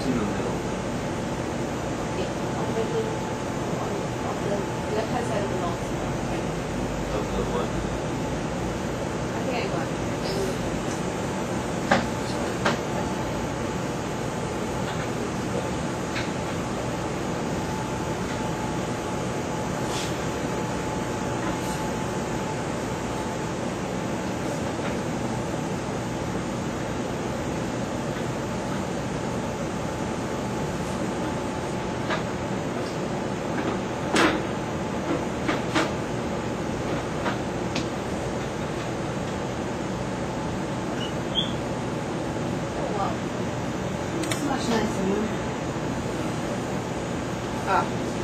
in the middle. On the left-hand side of the north. Of the what? I think I got it. Much nicer, huh? Ah.